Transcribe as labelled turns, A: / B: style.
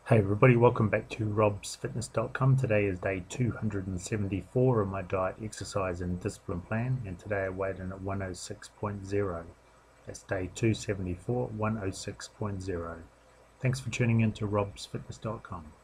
A: Hey everybody, welcome back to robsfitness.com. Today is day 274 of my diet, exercise and discipline plan, and today I weighed in at 106.0. That's day 274, 106.0. Thanks for tuning in to robsfitness.com.